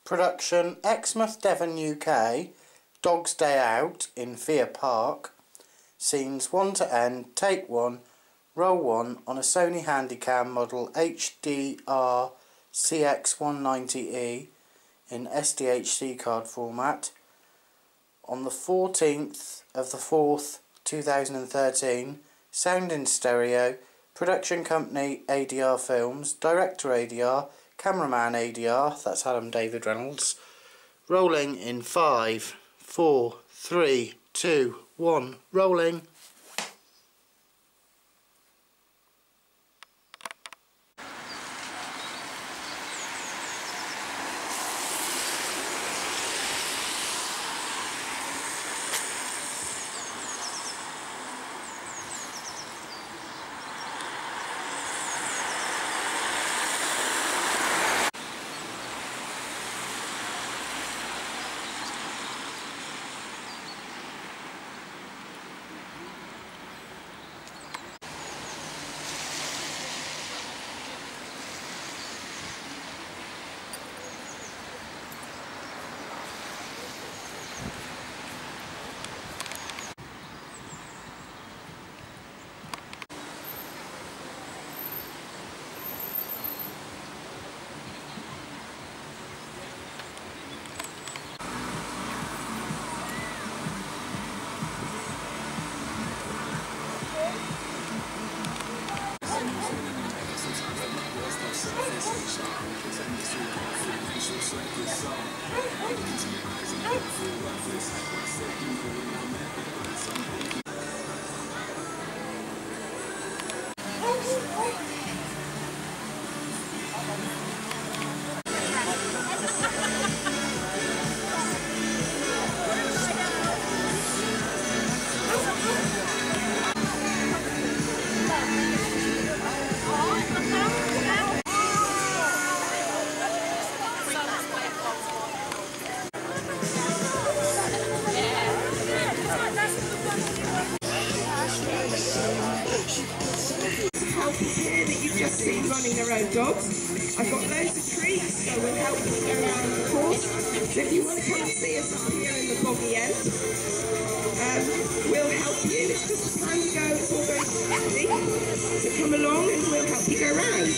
Production Exmouth, Devon, UK. Dog's Day Out in Fear Park. Scenes 1 to end. Take 1. Roll 1 on a Sony Handycam model HDR CX190E in SDHC card format. On the 14th of the 4th 2013. Sound in stereo. Production company ADR Films. Director ADR. Cameraman ADR, that's Adam David Reynolds. Rolling in 5, 4, 3, 2, 1, rolling. Here that you've just seen running their own dogs. I've got loads of treats that will help you go around the course. So if you want to come and see us up here in the boggy end, we'll help you. It's just time to go, it's all very easy. So come along and we'll help you go round.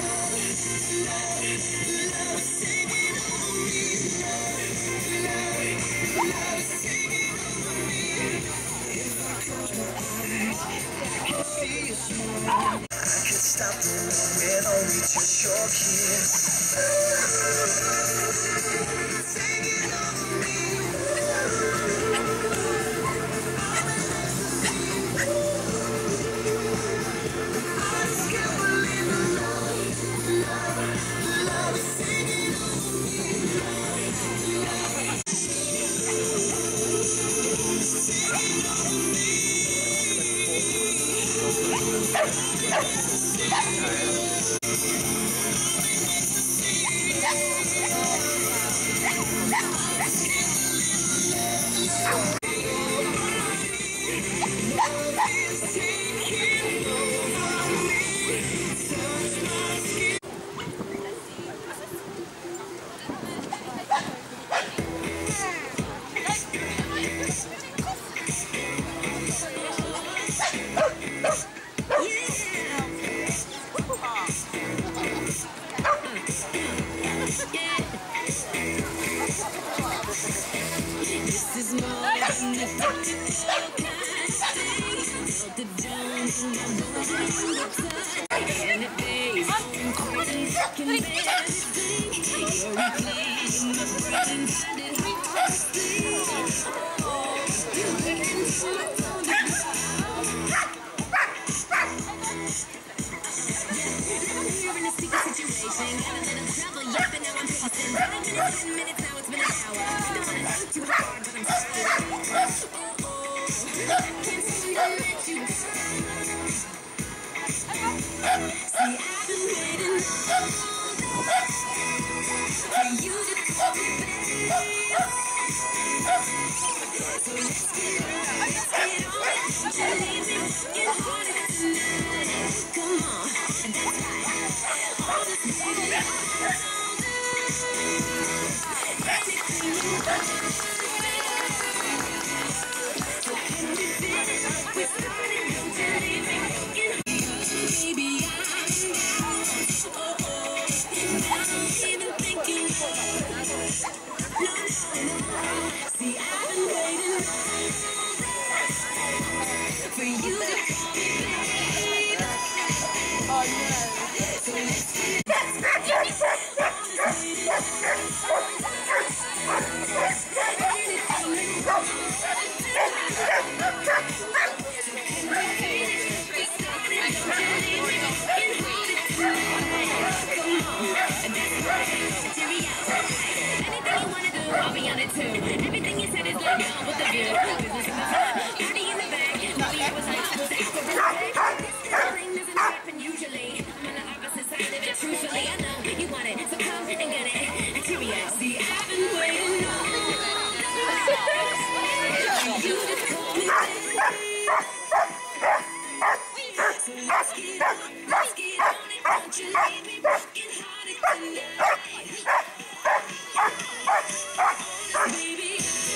Stop the world with only just your kiss. Singing on me. I just can't believe the love singing on me. Singing on me. This is more than the typical kind of thing. Melt it down in my body. And it pays. I'm crazy, I can barely think. You're replaying my brain, and it hurts to see. Oh, you're making so much on the you're in a secret situation. Got a little trouble, yeah, but now I'm pacing. 5 minutes, 10 minutes, now it's been an hour. Don't wanna think too hard, but I'm still. Oh, can't seem to let you go. See, I've been waiting all day for you to call me baby. So let's get on it. You're leaving, get on it tonight. Come on, that's right. All this baby, all With the view, business in the front, party in the back. Maybe I was like, was it for respect? This thing doesn't happen usually. I'm on the opposite side of it, truthfully. I know you want it, so come and get it. Curious, see, I've been waiting on. You just call me. So let's get on it. Don't you leave me broken hearted tonight. Baby,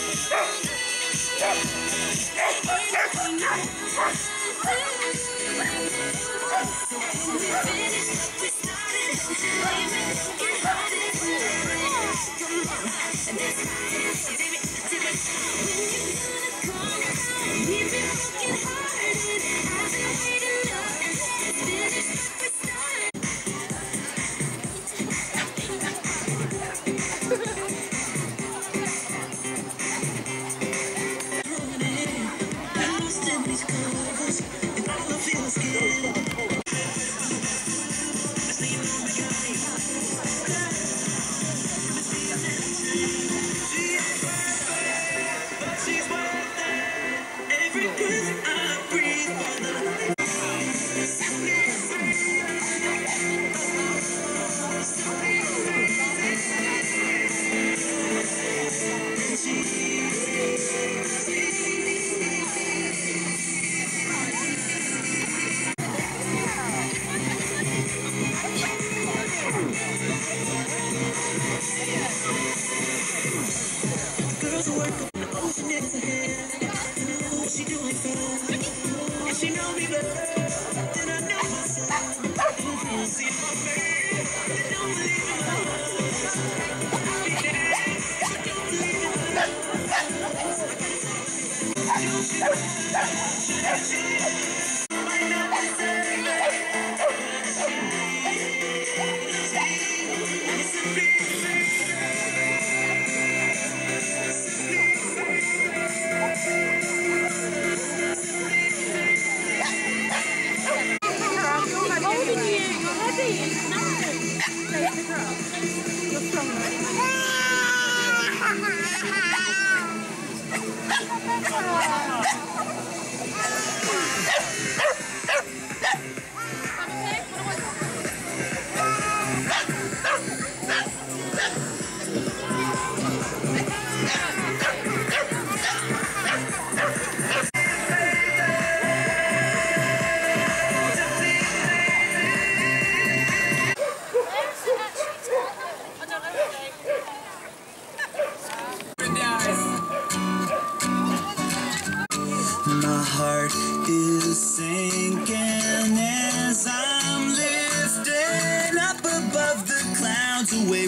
My heart is sinking as I'm lifting up above the clouds away.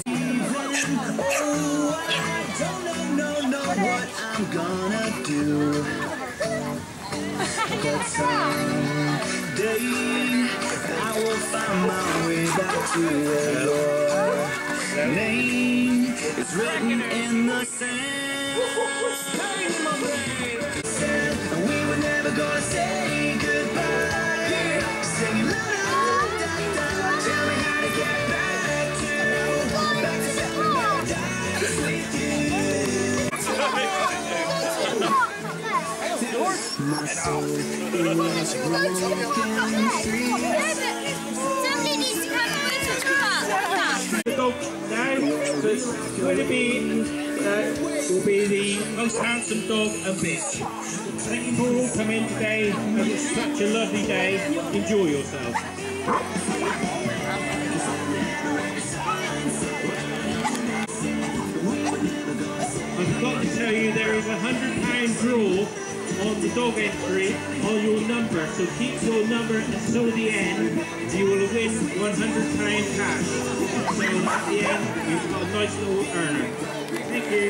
Oh, I don't know what I'm gonna do. But someday I will find my way back to where your name is written in the sand. We were never gonna say goodbye. Singing la la da da. Tell me how to get back to paradise with you. My soul is broken free. Somebody needs to come with the truck. The dog now, so it's going to be will be the most handsome dog and bitch. Thank you for all coming today. It's such a lovely day. Enjoy yourselves. I forgot to tell you there is a £100 draw on the dog entry on your number, so keep your number until the end. You will win £100 cash. So at the end, you've got a nice little earner. Thank you.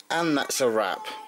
And that's a wrap.